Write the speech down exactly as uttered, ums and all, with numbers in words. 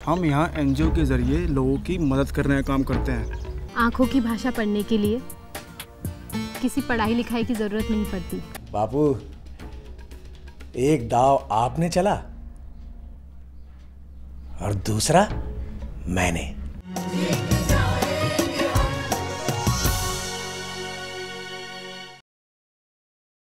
हम यहाँ एनजीओ के जरिए लोगों की मदद करने का काम करते हैं। आंखों की भाषा पढ़ने के लिए किसी पढ़ाई लिखाई की जरूरत नहीं पड़ती। बापू, एक दाव आपने चला और दूसरा मैंने।